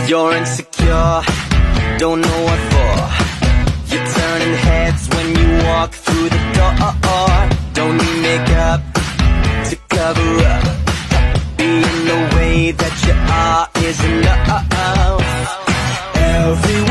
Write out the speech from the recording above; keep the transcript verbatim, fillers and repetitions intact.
You're insecure, don't know what for. You're turning heads when you walk through the door. Don't need makeup to cover up. Being the way that you are is enough. Everyone